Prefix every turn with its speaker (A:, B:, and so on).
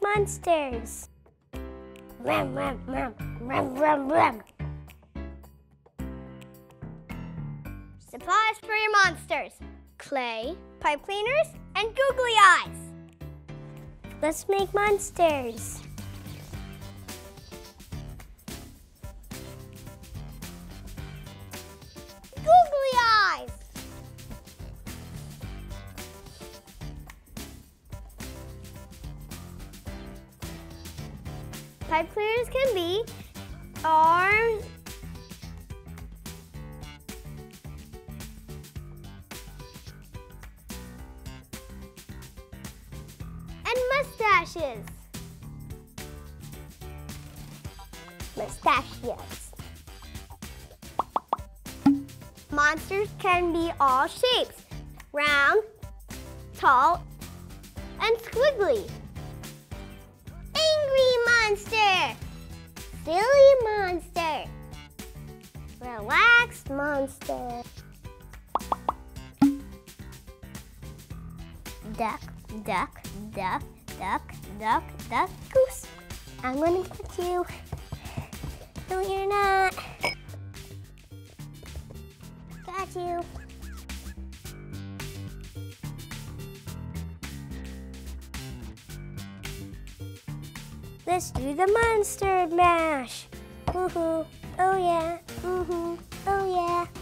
A: monsters. Rum, rum, rum, rum, rum, rum. Supplies for your monsters: clay, pipe cleaners, and googly eyes. Let's make monsters. Googly eyes. Pipe cleaners can be arms, and mustaches. Mustachios. Monsters can be all shapes: round, tall, and squiggly. Angry monster, silly monster, relaxed monster. Duck, duck, duck, duck, duck, duck, goose. I'm gonna get you. No, you're not. Got you. Let's do the monster mash. Woohoo! Oh yeah! Oh yeah!